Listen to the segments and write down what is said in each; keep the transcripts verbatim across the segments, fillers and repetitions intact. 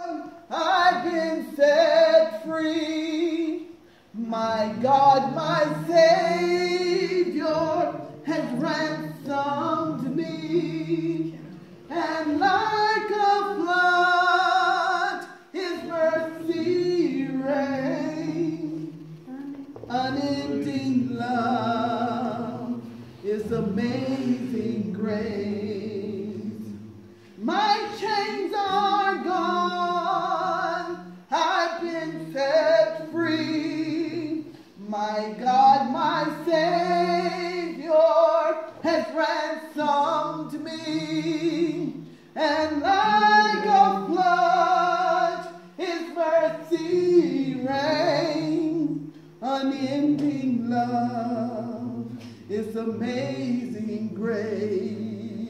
I've been set free. My God, my Savior has ransomed me. And like a flood, His mercy reigns. Unending love is amazing grace. My chains are gone. I've been set free. My God, my Savior has ransomed me. And like a flood, His mercy reigns. Unending love is amazing grace.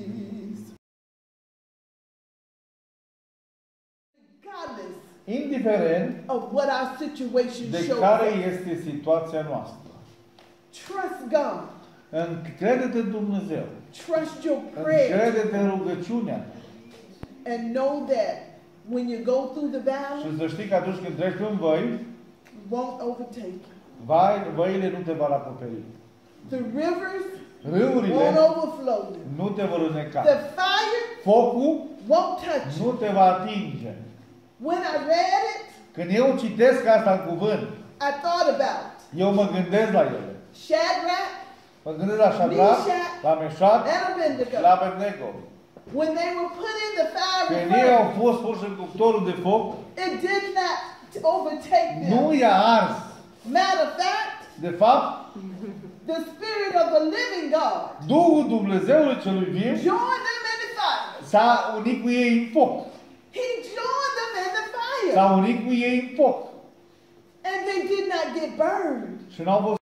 Regardless Indiferent of what our situation de shows care us, este situația noastră, trust God. încrede-te în Dumnezeu, Trust your prayer. încrede-te în rugăciunea And know that when you go through the valley, și să știi că atunci când treci prin văi, won't overtake you. vai, văile nu te vor acoperi. The rivers Râurile won't overflow you. nu te vor îneca. The fire Focul won't touch nu you. te va atinge. When I read it, Când eu citesc asta în cuvânt, I thought about eu mă gândesc la ele. Shadrach Mă gândesc la Shadrach, la Meșac, and Abednego. la Abednego. When they were put in the fiery Când ei au furnace, fost puși în cuptorul de foc, it did not overtake nu them. i-a ars. Matter of fact, De fapt, the Spirit of the living God Duhul Dumnezeului celui viu joined them in the fire. s-a unit cu ei în foc. He joined them in the fire. S-a unit cu ei în foc. And they did not get burned. Și n-au fost